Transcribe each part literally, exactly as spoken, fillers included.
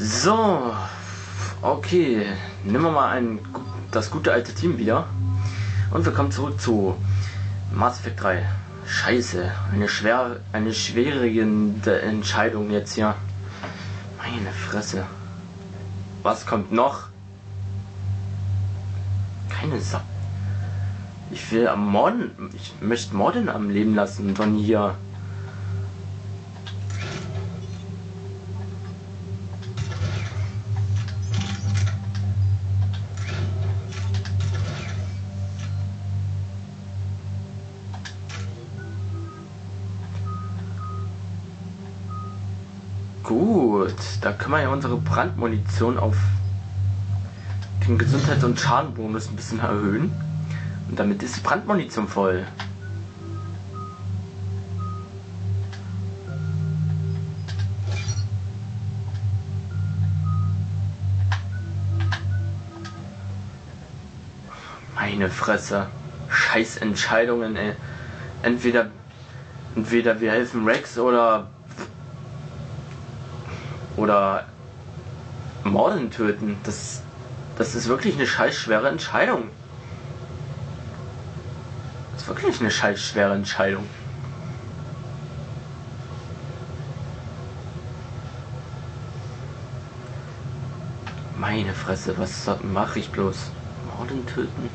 So, okay, nehmen wir mal ein, das gute alte Team wieder und wir kommen zurück zu Mass Effect drei. Scheiße, eine schwer, eine schwerwiegende Entscheidung jetzt hier. Meine Fresse. Was kommt noch? Keine Sache. Ich will am Morden, ich möchte Morden am Leben lassen von hier. Gut, da können wir ja unsere Brandmunition auf den Gesundheits- und Schadenbonus ein bisschen erhöhen. Und damit ist die Brandmunition voll. Meine Fresse. Scheiß Entscheidungen, ey. Entweder, entweder wir helfen Rex oder oder Morden töten. Das, das ist wirklich eine scheiß schwere Entscheidung. Das ist wirklich eine scheiß schwere Entscheidung. Meine Fresse, was mache ich bloß? Morden töten?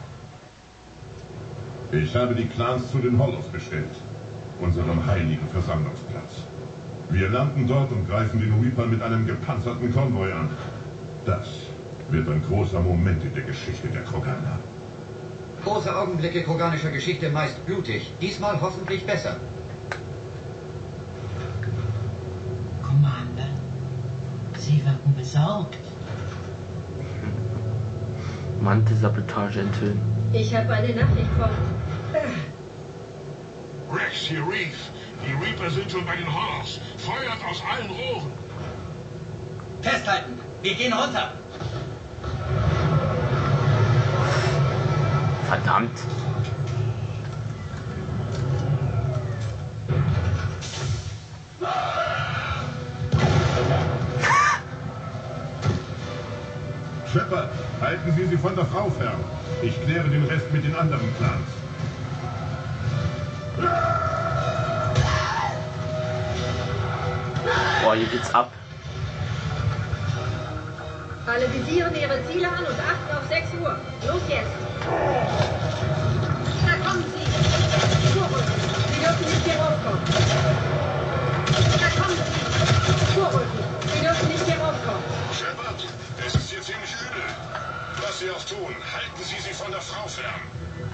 Ich habe die Clans zu den Hollows bestellt, unserem heiligen Versammlungsplatz. Wir landen dort und greifen den Reaper mit einem gepanzerten Konvoi an. Das wird ein großer Moment in der Geschichte der Kroganer. Große Augenblicke kroganischer Geschichte meist blutig, diesmal hoffentlich besser. Commander, Sie wirken besorgt. Mantelsabotage enthüllen. Ich habe eine Nachricht von... Rex, hier Reef. Die Reaper sind schon bei den Hollows. Feuert aus allen Rohren. Festhalten! Wir gehen runter! Verdammt! Shepard, halten Sie sie von der Frau fern. Ich kläre den Rest mit den anderen Clans. Boah, hier geht's ab. Alle visieren ihre Ziele an und achten auf sechs Uhr. Los jetzt! Da kommen sie! Vorrücken! Sie dürfen nicht hier raufkommen! Da kommen sie! Vorrücken! Sie dürfen nicht hier raufkommen! Shepard, es ist hier ziemlich übel. Was Sie auch tun, halten Sie sie von der Frau fern.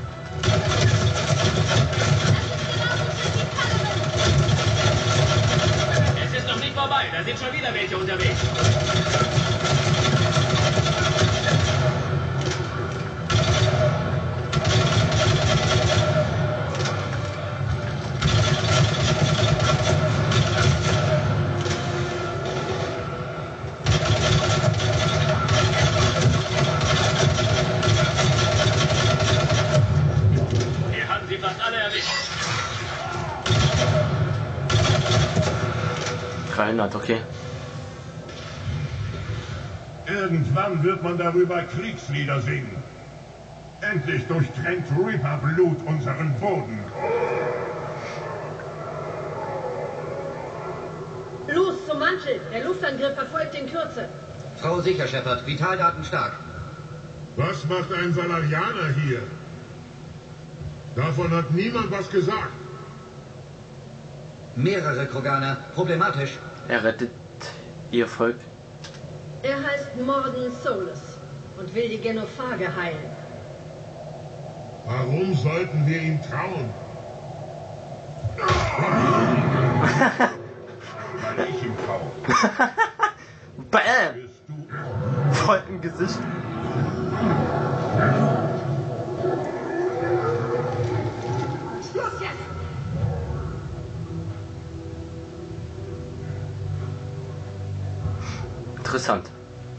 Es ist noch nicht vorbei, da sind schon wieder welche unterwegs. Wir haben sie fast alle erwischt. dreihundert, okay. Irgendwann wird man darüber Kriegslieder singen. Endlich durchtränkt Reaper Blut unseren Boden. Los zum Mantel! Der Luftangriff verfolgt in Kürze. Frau sicher, Shepard. Vitaldaten stark. Was macht ein Salarianer hier? Davon hat niemand was gesagt. Mehrere Kroganer. Problematisch. Er rettet ihr Volk. Er heißt Morden Solus und will die Genophage heilen. Warum sollten wir ihm trauen? Weil ich ihm traue. Bäm! Bist du Voll im Gesicht. Schluss jetzt! Interessant.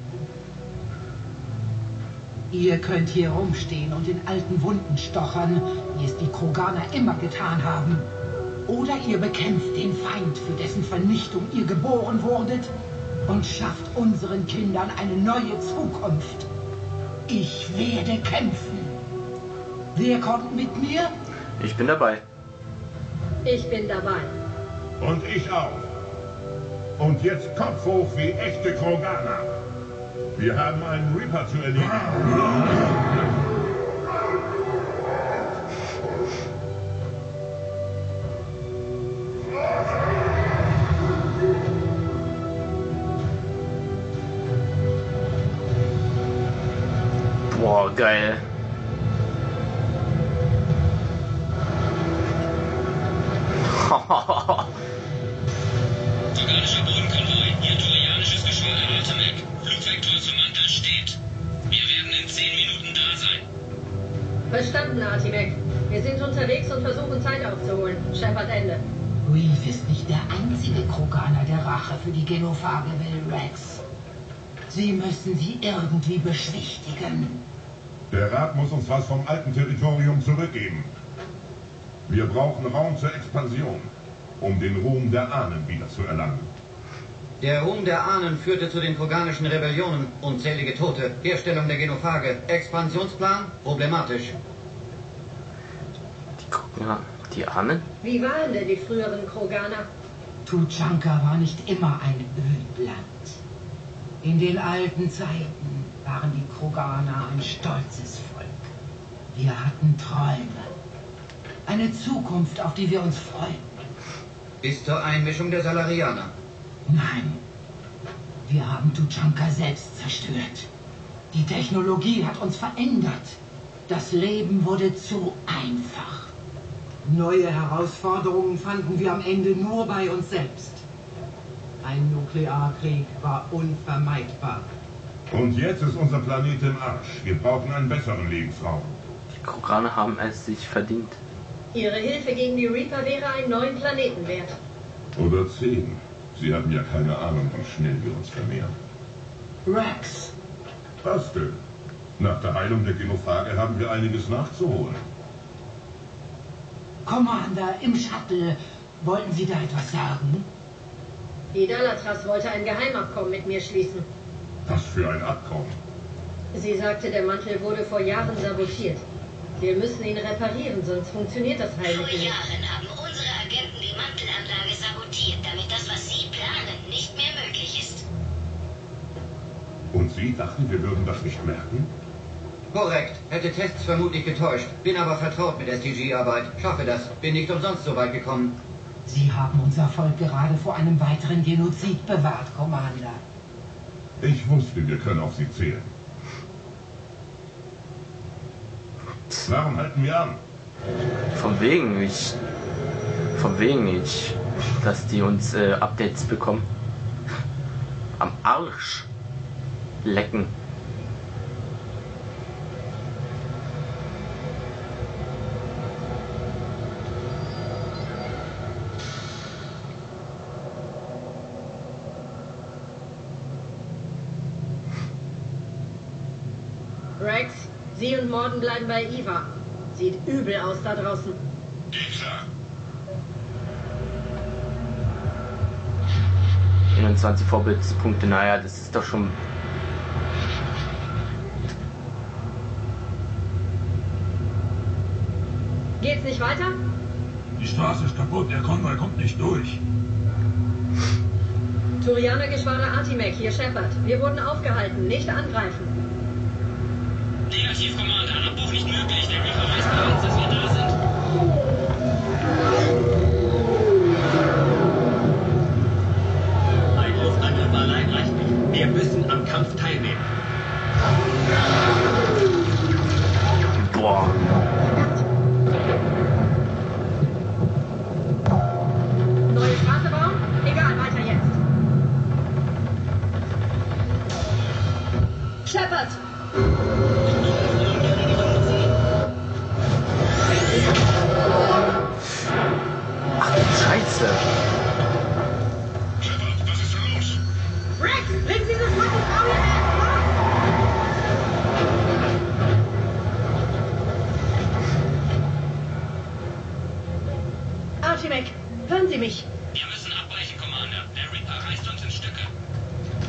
Ihr könnt hier rumstehen und in alten Wunden stochern, wie es die Kroganer immer getan haben. Oder ihr bekämpft den Feind, für dessen Vernichtung ihr geboren wurdet. und schafft unseren Kindern eine neue Zukunft. Ich werde kämpfen. Wer kommt mit mir? Ich bin dabei. Ich bin dabei. Und ich auch. Und jetzt Kopf hoch wie echte Kroganer. Wir haben einen Reaper zu erledigen. Boah, geil. Troganischer Bodenkonvoi, hier Turianisches Geschwader Artimek. Flugvektor zum Mantel steht. Wir werden in zehn Minuten da sein. Verstanden, Artimek. Wir sind unterwegs und versuchen Zeit aufzuholen. Shepard, Ende. Reeve ist nicht der einzige Kroganer, der Rache für die Genophage will, Rex. Sie müssen sie irgendwie beschwichtigen. Der Rat muss uns was vom alten Territorium zurückgeben. Wir brauchen Raum zur Expansion, um den Ruhm der Ahnen wiederzuerlangen. Der Ruhm der Ahnen führte zu den kroganischen Rebellionen, unzählige Tote, Herstellung der Genophage, Expansionsplan, problematisch. Die, ja, die Ahnen? Wie waren denn die früheren Kroganer? Tuchanka war nicht immer ein Ölland. In den alten Zeiten waren die Kroganer ein stolzes Volk. Wir hatten Träume. Eine Zukunft, auf die wir uns freuten. Bis zur Einmischung der Salarianer. Nein, wir haben Tuchanka selbst zerstört. Die Technologie hat uns verändert. Das Leben wurde zu einfach. Neue Herausforderungen fanden wir am Ende nur bei uns selbst. Ein Nuklearkrieg war unvermeidbar. Und jetzt ist unser Planet im Arsch. Wir brauchen einen besseren Lebensraum. Die Kroganer haben es sich verdient. Ihre Hilfe gegen die Reaper wäre einen neuen Planeten wert. Oder zehn. Sie haben ja keine Ahnung, wie schnell wir uns vermehren. Rex! Was denn? Nach der Heilung der Genophage haben wir einiges nachzuholen. Commander, im Shuttle. Wollten Sie da etwas sagen? Die Dalatras wollte ein Geheimabkommen mit mir schließen. Was für ein Abkommen. Sie sagte, der Mantel wurde vor Jahren sabotiert. Wir müssen ihn reparieren, sonst funktioniert das Heilmittel Vor nicht. Jahren haben unsere Agenten die Mantelanlage sabotiert, damit das, was Sie planen, nicht mehr möglich ist. Und Sie dachten, wir würden das nicht merken? Korrekt. Hätte Tests vermutlich getäuscht. Bin aber vertraut mit S T G-Arbeit. Schaffe das. Bin nicht umsonst so weit gekommen. Sie haben unser Volk gerade vor einem weiteren Genozid bewahrt, Commander. Ich wusste, wir können auf Sie zählen. Warum halten wir an? Von wegen ich. Von wegen ich. Dass die uns äh, Updates bekommen. Am Arsch. Lecken. Rex, Sie und Morden bleiben bei Eva. Sieht übel aus da draußen. Geht klar. einundzwanzig Vorbildspunkte, naja, das ist doch schon... Geht's nicht weiter? Die Straße ist kaputt, der Konvoi kommt nicht durch. Turianer-Geschwader Artimek, hier Shepard. Wir wurden aufgehalten, nicht angreifen. Negativ, Commander. Abbruch nicht möglich. Der Reaper weiß bei uns, dass wir da sind. Ein Luftangriff allein reicht nicht. Wir müssen am Kampf teilnehmen. Boah. Neue Straße bauen? Egal, weiter jetzt. Shepard! Ach du Scheiße. Shepard, was ist denn los? Rex, bring Sie das Mantel Frau hierher! Artimek, hören Sie mich. Wir müssen abbrechen, Commander. Der Reaper reißt uns in Stücke.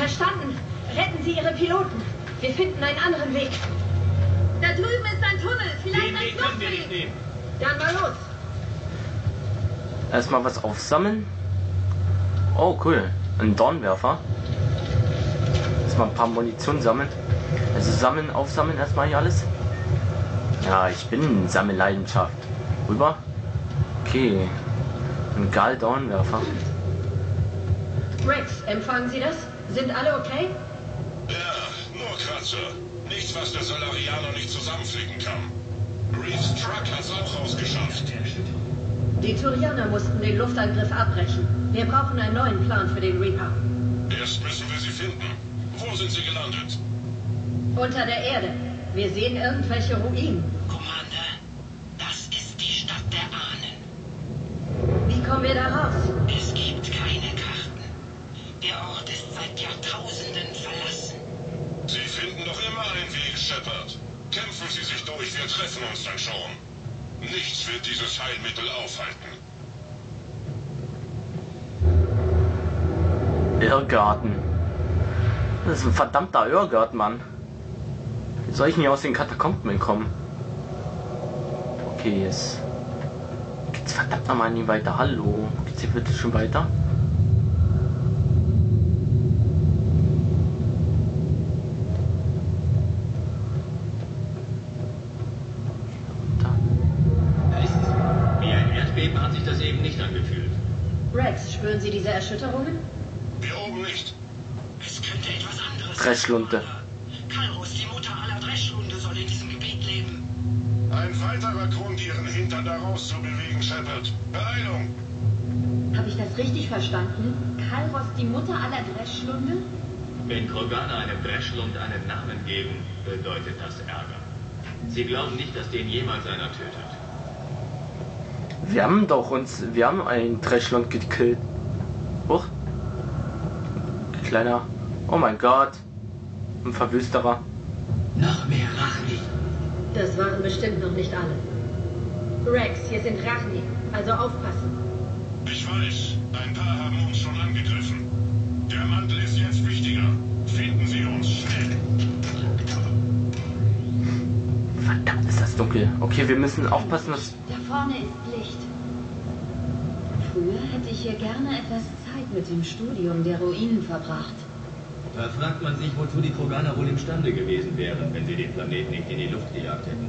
Verstanden. Retten Sie Ihre Piloten. Wir finden einen anderen Weg. Da drüben ist ein Tunnel. Vielleicht Den ein Weg können wir nicht Fluchtweg. nehmen. Dann mal los. Erstmal was aufsammeln. Oh, cool. Ein Dornwerfer. Erstmal ein paar Munition sammeln. Also sammeln, aufsammeln erstmal hier alles. Ja, ich bin Sammelleidenschaft. Rüber. Okay. Ein Gal-Dornwerfer. Rex, empfangen Sie das? Sind alle okay? Ja, nur Kratzer. Nichts, was der Solarianer nicht zusammenflicken kann. Reeves Truck hat's auch rausgeschafft. Die Turianer mussten den Luftangriff abbrechen. Wir brauchen einen neuen Plan für den Reaper. Erst müssen wir sie finden. Wo sind sie gelandet? Unter der Erde. Wir sehen irgendwelche Ruinen. Commander, das ist die Stadt der Ahnen. Wie kommen wir da raus? Es gibt keine Karten. Der Ort ist seit Jahrtausenden verlassen. Sie finden doch immer einen Weg, Shepard. Kämpfen Sie sich durch, wir treffen uns dann schon. Nichts wird dieses Heilmittel aufhalten. Irrgarten. Das ist ein verdammter Irrgarten, Mann. Wie soll ich denn hier aus den Katakomben entkommen? Okay, jetzt geht's verdammt nochmal nie weiter. Hallo. Geht's hier bitte schon weiter? Wie ein Erdbeben hat sich das eben nicht angefühlt. Rex, spüren Sie diese Erschütterungen? Hier oben nicht. Es könnte etwas anderes Dreschlunde. sein. Kalrus, die Mutter aller Dreschlunde, soll in diesem Gebiet leben. Ein weiterer Grund, ihren Hintern da rauszubewegen, Shepard. Beeilung! Habe ich das richtig verstanden? Kalros, die Mutter aller Dreschlunde? Wenn Kroganer einem Dreschlund einen Namen geben, bedeutet das Ärger. Sie glauben nicht, dass den jemals einer tötet. Wir haben doch uns, wir haben einen Dreschlund gekillt. Huch. Kleiner. Oh mein Gott. Ein Verwüsterer. Noch mehr Rachni. Das waren bestimmt noch nicht alle. Rex, hier sind Rachni, also aufpassen. Ich weiß, ein paar haben uns schon angegriffen. Der Mantel ist jetzt wichtiger. Finden Sie uns schnell. Verdammt, ist das dunkel. Okay, wir müssen aufpassen, dass... Da vorne ist Licht. Früher hätte ich hier gerne etwas Zeit mit dem Studium der Ruinen verbracht. Da fragt man sich, wozu die Kroganer wohl imstande gewesen wären, wenn sie den Planeten nicht in die Luft gejagt hätten.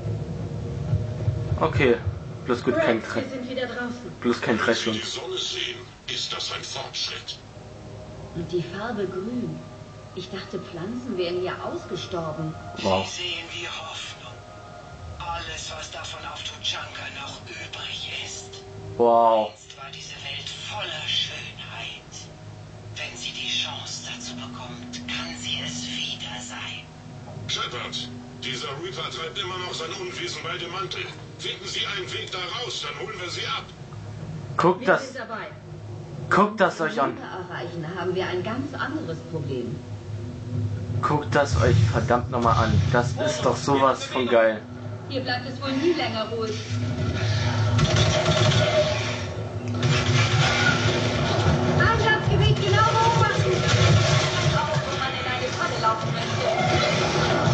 Okay, bloß gut kein Rex, Tre wir sind wieder draußen. bloß kein Wenn Sie Dreschlund. die Sonne sehen, ist das ein Fortschritt. Und die Farbe grün. Ich dachte, Pflanzen wären hier ausgestorben. Wow. Sie sehen die Hoffnung. Alles, was davon auf Tuchanka noch übrig ist. Wow. Einst war diese Welt voller Schönheit. Wenn sie die Chance dazu bekommt, kann sie es wieder sein. Shepard, dieser Reaper treibt immer noch sein Unwesen bei dem Mantel. Finden Sie einen Weg da raus, dann holen wir sie ab. Guckt Wir das, sind dabei. guckt das euch an. erreichen, haben wir ein ganz anderes Problem. Guckt das euch verdammt nochmal an. Das ist doch sowas von geil. Hier bleibt es wohl nie länger ruhig. Einsatzgebiet genau beobachten. Auch wo man in eine Falle laufen möchte.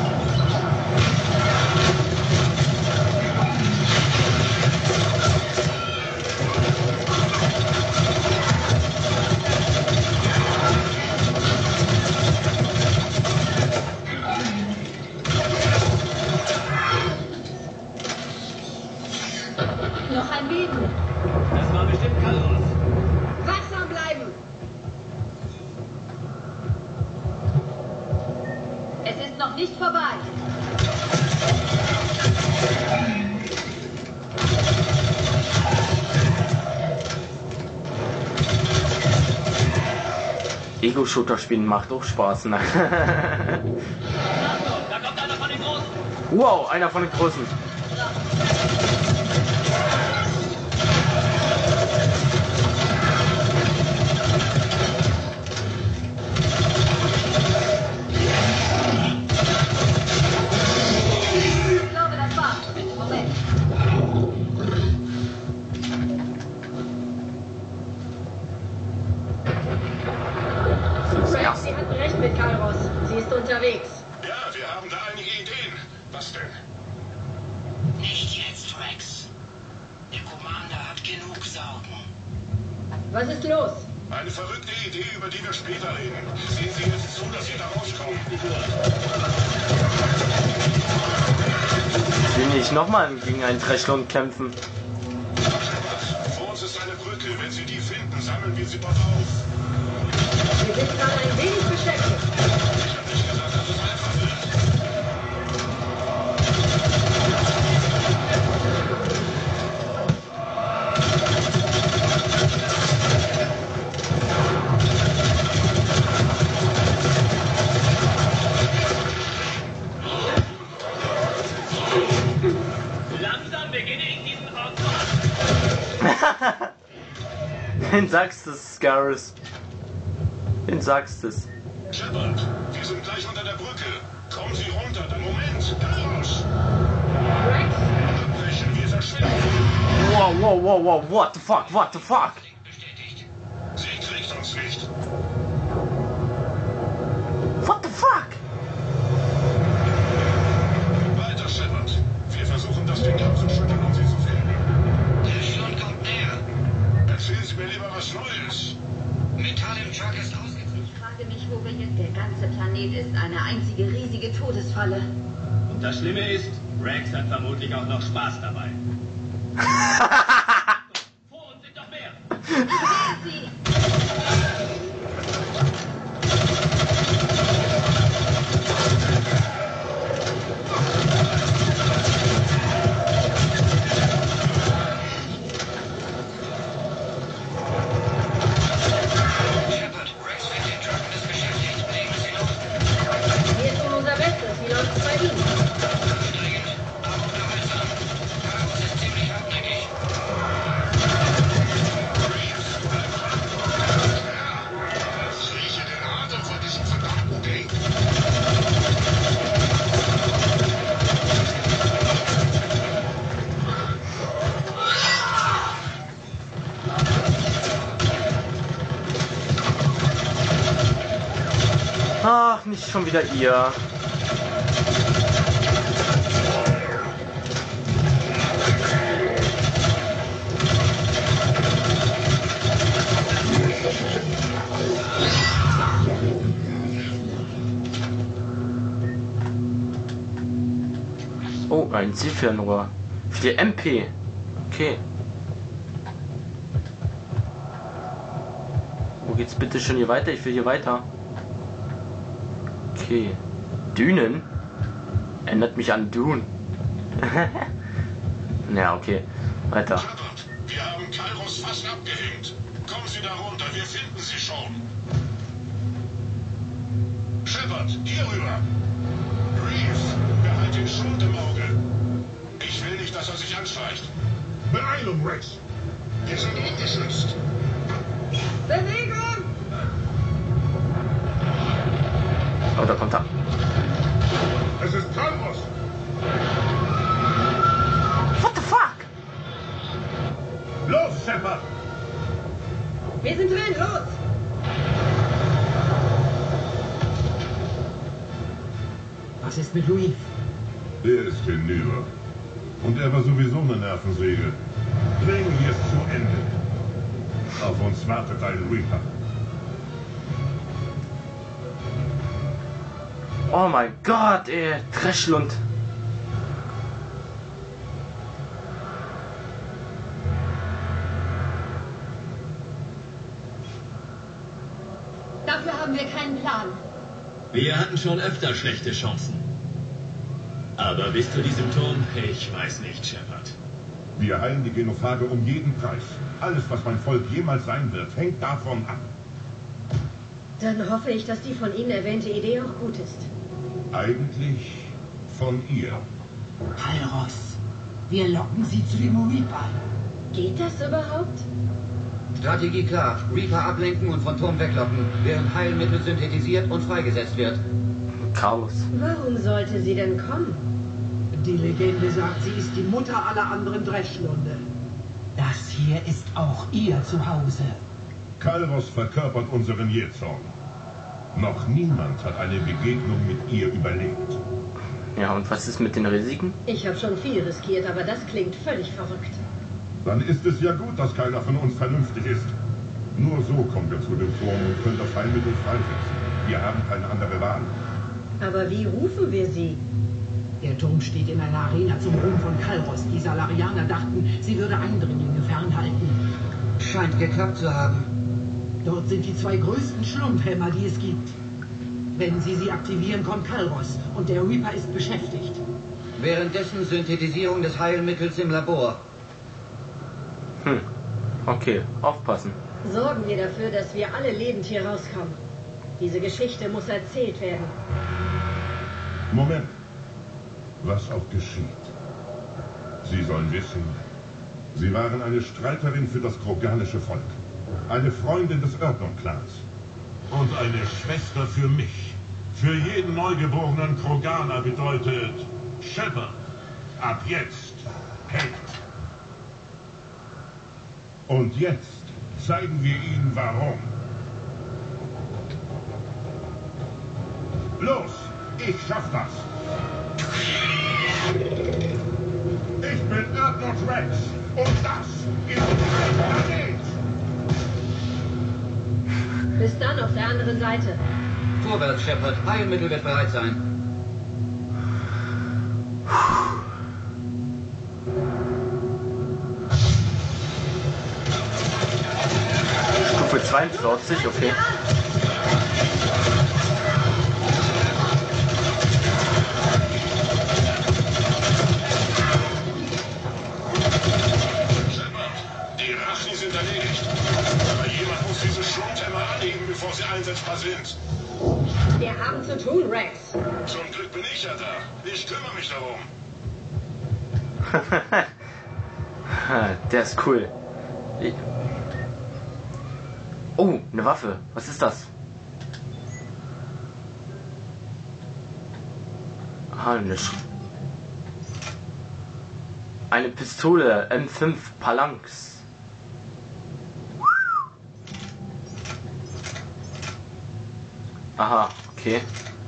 Noch ein Beben. Das war bestimmt Kalrus. Wachsam bleiben. Es ist noch nicht vorbei. Ego-Shooter spielen macht auch Spaß, ne? Da kommt einer von den Großen. Wow, einer von den Großen. Ich glaube, das war's. Moment. Das ist erst. Sie hatten recht mit Kalros. Sie ist unterwegs. Ja, wir haben da einige Ideen. Was denn? Nicht jetzt, Rex. Der Commander hat genug Sorgen. Was ist los? Eine verrückte Idee, über die wir später reden. Sehen Sie jetzt zu, dass Sie da rauskommen. Ich will nicht nochmal gegen einen Trashland kämpfen. Vor uns ist eine Brücke. Wenn Sie die finden, sammeln wir sie dort auf. Wir sind gerade ein wenig beschäftigt. Ich habe nicht gesagt, dass es einfach wird. Langsam beginne ich diesen Ort zu hassen. Wen sagst du, Scarus? Wen sagst du es? Shepard, wir sind gleich unter der Brücke. Kommen Sie runter, den Moment. Carlos! Rex? Abbrechen, wir verschwinden. Wow, wow, wow, wow, what the fuck, what the fuck? Bestätigt. Sie kriegt uns nicht. What the fuck? Weiter, Shepard. Wir versuchen, das Ding abzuschütteln, um sie zu finden. Der Schlund kommt näher. Erzählen Sie mir lieber was Neues. Metall im Truck ist ausgezogen. Ich frage mich, wo wir jetzt... Der ganze Planet ist eine einzige riesige Todesfalle. Und das Schlimme ist, Rex hat vermutlich auch noch Spaß dabei. Vor uns sind noch mehr. Ich sehe sie! Shepard, Rex fährt den Truck und ist beschäftigt. Legen Sie los. Wir tun unser Bestes. Wie läuft's bei Ihnen? Anstrengend, aber unterhaltsam. Carlos ist ziemlich hartnäckig. Ich rieche den Atem von diesem verdammten Ding. Ach, nicht schon wieder ihr. Oh, ein Zielfernrohr. Für die M P. Okay. Wo geht's bitte schon hier weiter? Ich will hier weiter. Okay. Dünen? Erinnert mich an Dune. Ja, okay. Weiter. Shepard, wir haben Kairos fast abgehängt. Kommen Sie da runter, wir finden Sie schon. Shepard, hier rüber. Reeves, behalt den Schlund im Auge. Ich will nicht, dass er sich anschleicht. Beeilung, Rex. Wir sind ungeschützt. Bewegung! Oh, da kommt er. Es ist Kairos. What the fuck? Los, Shepard. Wir sind drin, los! Was ist mit Louis? Der ist hinüber. Und er war sowieso eine Nervensäge. Bringen wir es zu Ende. Auf uns wartet ein Reaper. Oh mein Gott, ey. Trashland. Dafür haben wir keinen Plan. Wir hatten schon öfter schlechte Chancen. Aber bis zu diesem Turm, ich weiß nicht, Shepard. Wir heilen die Genophage um jeden Preis. Alles, was mein Volk jemals sein wird, hängt davon ab. Dann hoffe ich, dass die von Ihnen erwähnte Idee auch gut ist. Eigentlich von ihr. Kalros, wir locken sie zu dem Reaper. Geht das überhaupt? Strategie klar. Reaper ablenken und von Turm weglocken, während Heilmittel synthetisiert und freigesetzt wird. Carlos. Warum sollte sie denn kommen? Die Legende sagt, sie ist die Mutter aller anderen Dreschlunde. Das hier ist auch ihr Zuhause. Kalros verkörpert unseren Jähzorn. Noch niemand hat eine Begegnung mit ihr überlebt. Ja, und was ist mit den Risiken? Ich habe schon viel riskiert, aber das klingt völlig verrückt. Dann ist es ja gut, dass keiner von uns vernünftig ist. Nur so kommen wir zu dem Turm und können das Heilmittel freisetzen. Wir haben keine andere Wahl. Aber wie rufen wir sie? Der Turm steht in einer Arena zum Ruhm von Kalros. Die Salarianer dachten, sie würde Eindringlinge fernhalten. Scheint geklappt zu haben. Dort sind die zwei größten Schlumpfhämmer, die es gibt. Wenn sie sie aktivieren, kommt Kalros und der Reaper ist beschäftigt. Währenddessen Synthetisierung des Heilmittels im Labor. Hm, okay, aufpassen. Sorgen wir dafür, dass wir alle lebend hier rauskommen. Diese Geschichte muss erzählt werden. Moment. Was auch geschieht. Sie sollen wissen, Sie waren eine Streiterin für das kroganische Volk. Eine Freundin des Ordnung-Clans. Und eine Schwester für mich. Für jeden neugeborenen Kroganer bedeutet Shepard. Ab jetzt Held. Und jetzt zeigen wir ihnen warum. Los, ich schaff das. Ich bin Erdnot Rex und das ist mein Planet. Bis dann auf der anderen Seite. Vorwärts, Shepard. Heilmittel wird bereit sein. Stufe zweiundvierzig, okay. Die Rachen sind erledigt. Aber jemand muss diese Schlumpfhämmer anlegen, bevor sie einsetzbar sind. Wir haben zu tun, Rex. Zum Glück bin ich ja da. Ich kümmere mich darum. Der ist cool. Ich oh, eine Waffe. Was ist das? Ah, eine Sch Eine Pistole M fünf Phalanx. Aha, okay.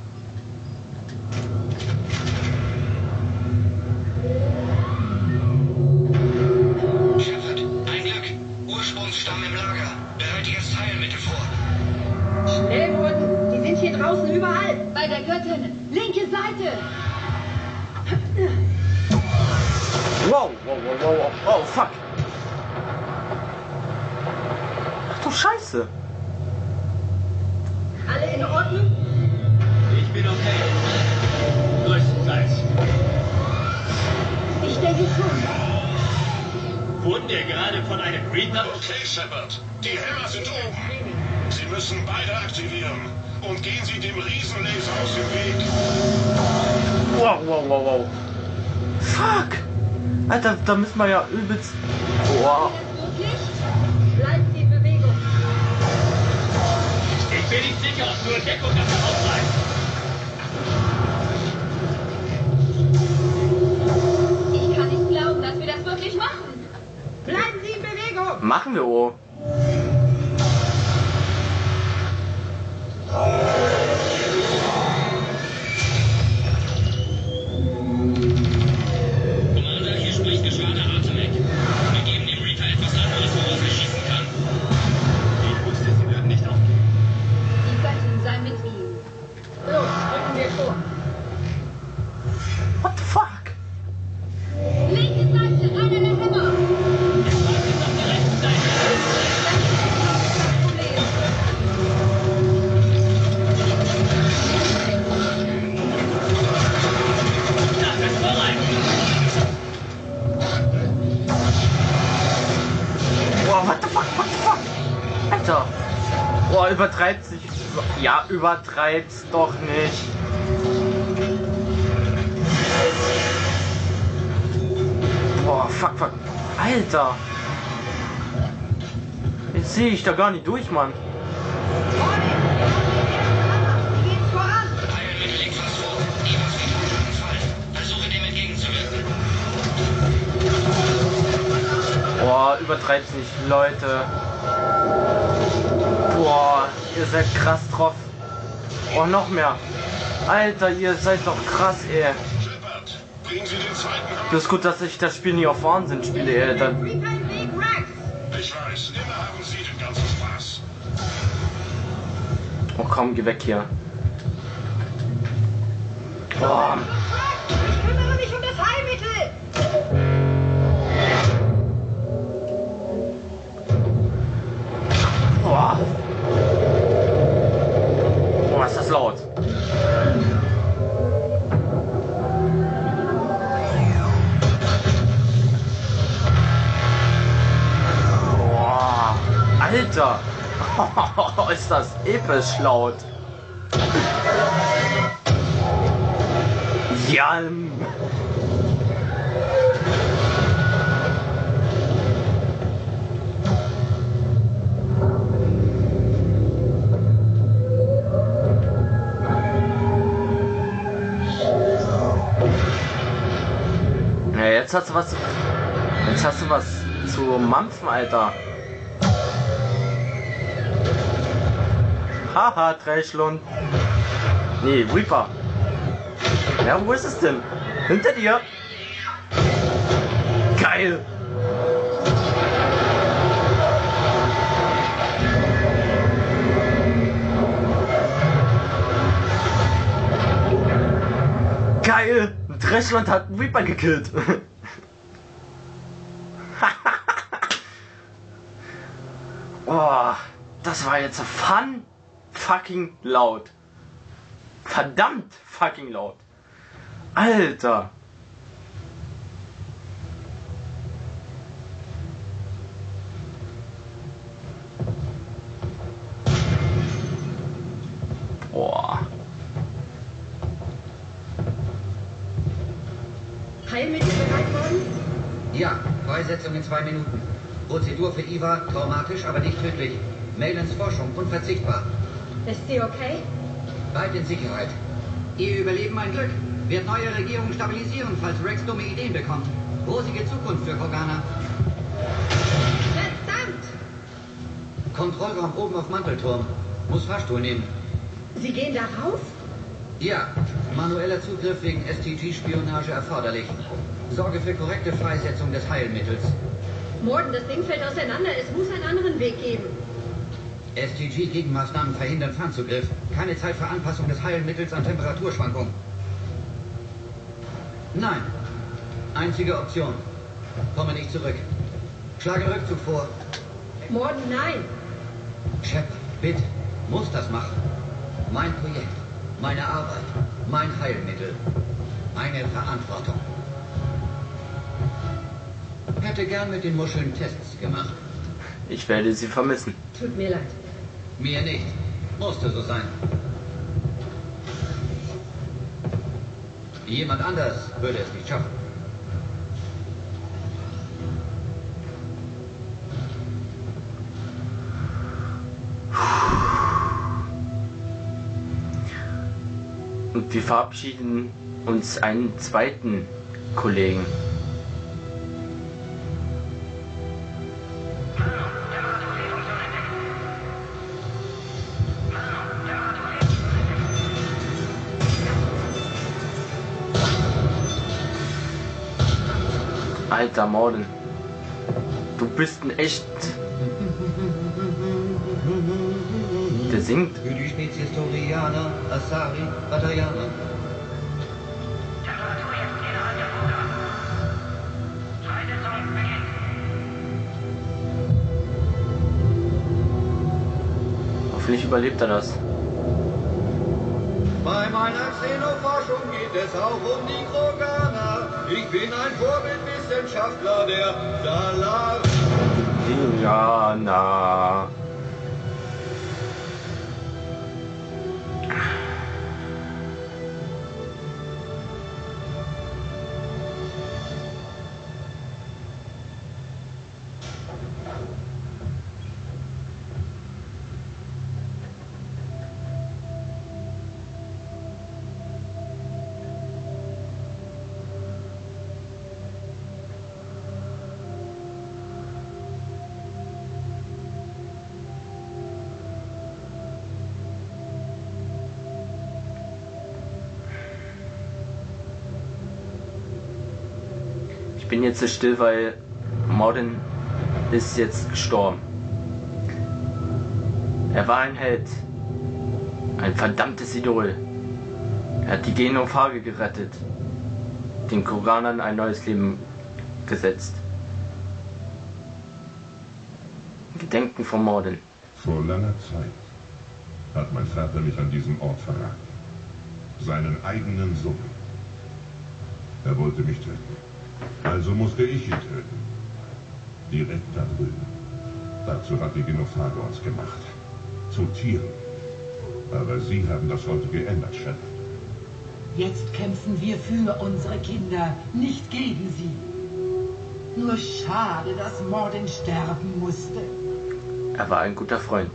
Shepard, ein Glück. Ursprungsstamm im Lager. Bereite jetzt Heilmittel vor. Schnell, Gurten. Die sind hier draußen überall. Bei der Göttin. Linke Seite. Wow, wow, wow, wow, oh, fuck. Ach du Scheiße. Alle in Ordnung? Ich bin okay. Größtenteils. Ich denke schon. Wurden wir gerade von einem Reaper? Okay, Shepard. Die Hämmer sind oben. Sie müssen beide aktivieren. Und gehen Sie dem Riesenlaser aus dem Weg. Wow, wow, wow, wow. Fuck. Alter, da müssen wir ja übelst... Wow. Wirklich? Bleiben Sie in Bewegung. Ich bin nicht sicher, ob nur Deckung dafür ausreicht. Ich kann nicht glauben, dass wir das wirklich machen. Bleiben Sie in Bewegung. Machen wir, oh. Commander, hier spricht Geschwader Artemek. Wir geben dem Reaper etwas anderes, woraus er schießen kann. Ich wusste, sie würden nicht aufgeben. Die Göttin sei mit ihm. Los, rücken wir vor. What the fuck? Linke Seite, einer der Hämmer. Es war jetzt auf der rechten Seite. Das ist bereit. Wow, what the fuck, what the fuck? Alter. Boah, übertreibt's nicht. Ja, übertreibt's doch nicht. Boah, fuck, fuck. Alter. Jetzt sehe ich da gar nicht durch, Mann. Wie geht's voran? Heilmittel liegt fast vor. Niemals wie Fall. Versuche dem entgegenzuwirken. Boah, übertreibt's nicht, Leute. Boah, ihr seid krass drauf. Oh, noch mehr. Alter, ihr seid doch krass, ey. Das ist gut, dass ich das Spiel nie auf Wahnsinn spiele, ey. Dann Ich weiß, immer haben Sie den ganzen Spaß. oh komm, geh weg hier. Oh. Ich kümmere mich um das Heilmittel. Boah. Boah, ist das laut. Boah. Alter. Ist das episch laut. Ja. Ja, jetzt hast du was. Jetzt hast du was zu mampfen, Alter. Haha, Trashland. Nee, Reaper. Ja, wo ist es denn? Hinter dir. Geil. Geil. Trashland hat einen Reaper gekillt. Oh, das war jetzt fun fucking laut. Verdammt fucking laut. Alter. Boah. Heilmittel bereit worden? Ja, Freisetzung in zwei Minuten. Prozedur für Iva, traumatisch, aber nicht tödlich. Mailens Forschung, unverzichtbar. Ist sie okay? Weit in Sicherheit. Ihr Überleben mein Glück. Wird neue Regierung stabilisieren, falls Rex dumme Ideen bekommt. Rosige Zukunft für Corgana. Verdammt! Kontrollraum oben auf Mantelturm. Muss Fahrstuhl nehmen. Sie gehen da rauf? Ja, manueller Zugriff wegen S T G-Spionage erforderlich. Sorge für korrekte Freisetzung des Heilmittels. Morden, das Ding fällt auseinander. Es muss einen anderen Weg geben. S T G-Gegenmaßnahmen verhindern Fernzugriff. Keine Zeit für Anpassung des Heilmittels an Temperaturschwankungen. Nein. Einzige Option. Komme nicht zurück. Schlage Rückzug vor. Morden, nein. Shepard, bitte. Muss das machen. Mein Projekt. Meine Arbeit. Mein Heilmittel. Meine Verantwortung. Hätte gern mit den Muscheln Tests gemacht. Ich werde sie vermissen. Tut mir leid. Mir nicht. Musste so sein. Jemand anders würde es nicht schaffen. Und wir verabschieden uns einen zweiten Kollegen. Alter Morden. Du bist ein echt... Der singt. Für die Spezies Torianer, Asari, Batarianer. Hoffentlich überlebt er das. Bei meiner Xenoforschung geht es auch um die Kroganer. Ich bin ein Vorbildwissenschaftler der Salar. Ja, na. Ich bin jetzt so still, weil Mordin ist jetzt gestorben. Er war ein Held. Ein verdammtes Idol. Er hat die Genophage gerettet. Den Kroganern ein neues Leben gesetzt. Gedenken von Mordin. Vor langer Zeit hat mein Vater mich an diesem Ort verraten. Seinen eigenen Sohn. Er wollte mich töten. Also musste ich ihn töten. Direkt da drüben. Dazu hat die Genophage uns gemacht. Zu Tieren. Aber Sie haben das heute geändert, Shepard. Jetzt kämpfen wir für unsere Kinder, nicht gegen sie. Nur schade, dass Mordin sterben musste. Er war ein guter Freund.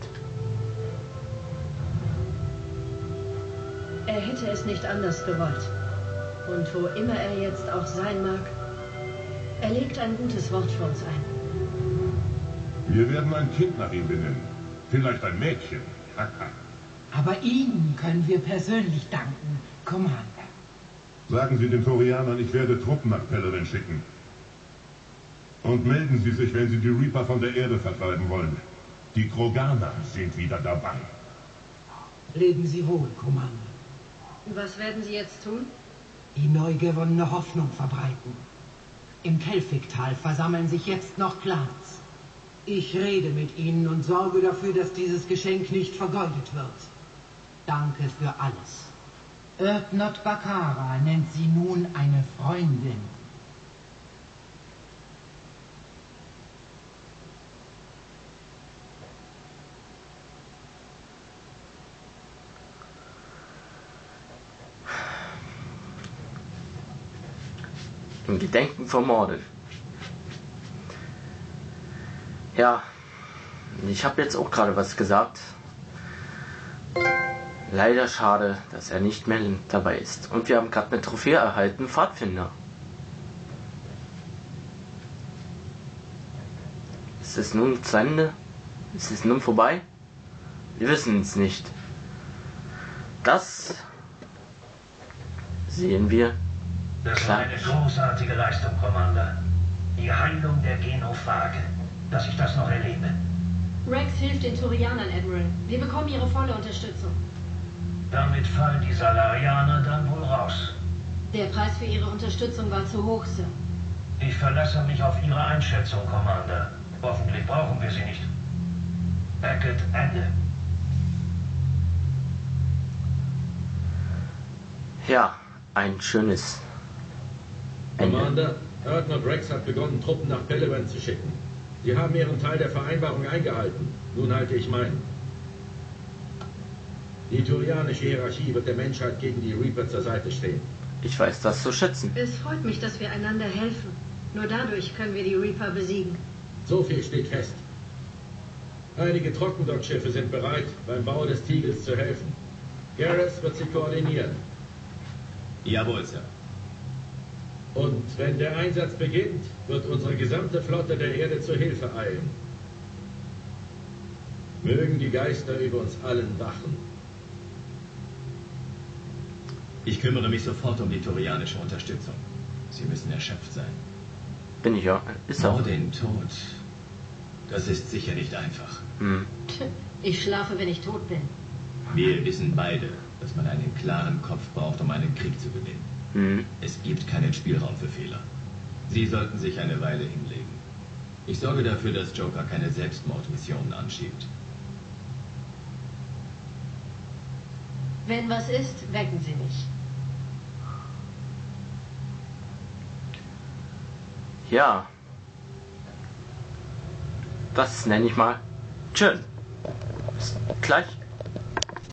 Er hätte es nicht anders gewollt. Und wo immer er jetzt auch sein mag, er legt ein gutes Wort für uns ein. Wir werden ein Kind nach ihm benennen. Vielleicht ein Mädchen. Aber Ihnen können wir persönlich danken, Commander. Sagen Sie den Torianern, ich werde Truppen nach Pelerin schicken. Und melden Sie sich, wenn Sie die Reaper von der Erde vertreiben wollen. Die Kroganer sind wieder dabei. Leben Sie wohl, Commander. Was werden Sie jetzt tun? Die neu gewonnene Hoffnung verbreiten. Im Kelfiktal versammeln sich jetzt noch Clans. Ich rede mit ihnen und sorge dafür, dass dieses Geschenk nicht vergeudet wird. Danke für alles. Erdnot Bakara nennt sie nun eine Freundin. Im Gedenken von Mordin. Ja, ich habe jetzt auch gerade was gesagt. Leider schade, dass er nicht mehr dabei ist. Und wir haben gerade eine Trophäe erhalten, Pfadfinder. Ist es nun zu Ende? Ist es nun vorbei? Wir wissen es nicht. Das sehen wir. Das war eine großartige Leistung, Commander. Die Heilung der Genophage. Dass ich das noch erlebe. Rex hilft den Turianern, Admiral. Wir bekommen ihre volle Unterstützung. Damit fallen die Salarianer dann wohl raus. Der Preis für ihre Unterstützung war zu hoch, Sir. Ich verlasse mich auf Ihre Einschätzung, Commander. Hoffentlich brauchen wir sie nicht. Beckett, Ende. Ja, ein schönes Ende. Commander, Erdnot Rex hat begonnen, Truppen nach Pelerin zu schicken. Sie haben ihren Teil der Vereinbarung eingehalten. Nun halte ich meinen. Die turianische Hierarchie wird der Menschheit gegen die Reaper zur Seite stehen. Ich weiß das zu schätzen. Es freut mich, dass wir einander helfen. Nur dadurch können wir die Reaper besiegen. So viel steht fest. Einige Trockendockschiffe sind bereit, beim Bau des Tigels zu helfen. Garrus wird sie koordinieren. Jawohl, Sir. Und wenn der Einsatz beginnt, wird unsere gesamte Flotte der Erde zur Hilfe eilen. Mögen die Geister über uns allen wachen. Ich kümmere mich sofort um die turianische Unterstützung. Sie müssen erschöpft sein. Bin ich ja. Ist auch. Mordin tot. Das ist sicher nicht einfach. Hm. Ich schlafe, wenn ich tot bin. Wir wissen beide, dass man einen klaren Kopf braucht, um einen Krieg zu gewinnen. Hm. Es gibt keinen Spielraum für Fehler. Sie sollten sich eine Weile hinlegen. Ich sorge dafür, dass Joker keine Selbstmordmissionen anschiebt. Wenn was ist, wecken Sie mich. Ja. Das nenne ich mal schön. Bis gleich.